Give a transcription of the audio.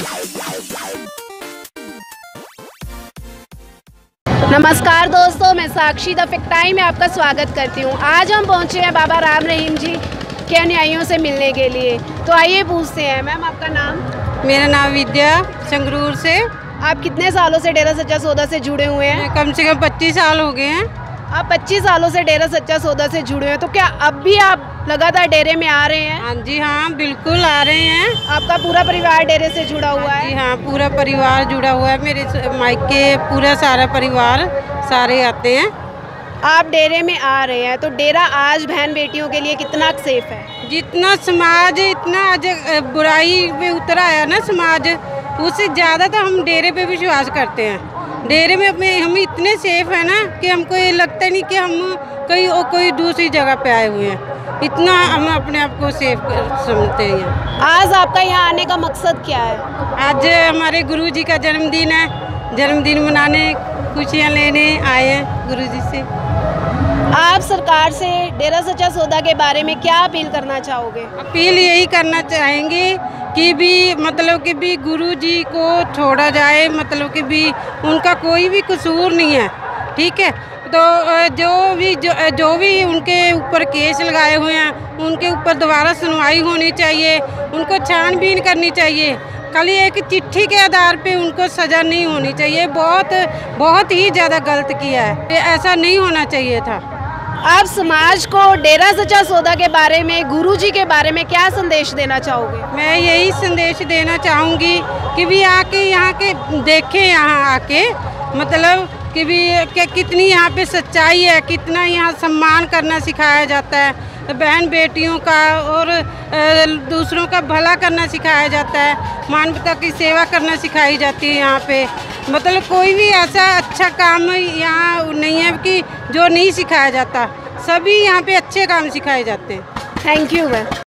नमस्कार दोस्तों, मैं साक्षी द फैक्ट टाइम में आपका स्वागत करती हूँ। आज हम पहुँचे हैं बाबा राम रहीम जी के अनुयायियों से मिलने के लिए। तो आइए पूछते हैं, मैम आपका नाम? मेरा नाम विद्या, संगरूर से। आप कितने सालों से डेरा सच्चा सौदा से जुड़े हुए हैं? कम से कम 25 साल हो गए हैं। आप 25 सालों से डेरा सच्चा सौदा से जुड़े हैं, तो क्या अब भी आप लगातार डेरे में आ रहे हैं? हाँ जी, हाँ बिल्कुल आ रहे हैं। आपका पूरा परिवार डेरे से जुड़ा हुआ है? जी हाँ, पूरा परिवार जुड़ा हुआ है। मेरे मायके पूरा सारा परिवार सारे आते हैं। आप डेरे में आ रहे हैं, तो डेरा आज बहन बेटियों के लिए कितना सेफ है? जितना समाज इतना आज बुराई पे उतरा है ना समाज, उससे ज़्यादा तो हम डेरे पे विश्वास करते हैं। डेरे में हम इतने सेफ है ना कि हमको ये लगता नहीं कि हम कोई दूसरी जगह पे आए हुए हैं। इतना हम अपने आप को सेफ समझते हैं। आज आपका यहाँ आने का मकसद क्या है? आज हमारे गुरुजी का जन्मदिन है। जन्मदिन मनाने, खुशियाँ लेने आए हैं गुरुजी से। आप सरकार से डेरा सच्चा सौदा के बारे में क्या अपील करना चाहोगे? अपील यही करना चाहेंगे कि भी गुरुजी को छोड़ा जाए, कि भी उनका कोई भी कसूर नहीं है, ठीक है। तो जो भी उनके ऊपर केस लगाए हुए हैं, उनके ऊपर दोबारा सुनवाई होनी चाहिए, उनको छानबीन करनी चाहिए। खाली एक चिट्ठी के आधार पे उनको सज़ा नहीं होनी चाहिए। बहुत ही ज़्यादा गलत किया है, ऐसा नहीं होना चाहिए था। आप समाज को डेरा सच्चा सौदा के बारे में, गुरुजी के बारे में क्या संदेश देना चाहोगे? मैं यही संदेश देना चाहूँगी कि भी आके यहाँ के देखें, यहाँ आके कि भी कितनी यहाँ पे सच्चाई है, कितना यहाँ सम्मान करना सिखाया जाता है, बहन बेटियों का और दूसरों का भला करना सिखाया जाता है, मानवता की सेवा करना सिखाई जाती है यहाँ पे। कोई भी ऐसा अच्छा काम यहाँ नहीं है कि जो नहीं सिखाया जाता। सभी यहाँ पे अच्छे काम सिखाए जाते हैं। Thank you ma'am.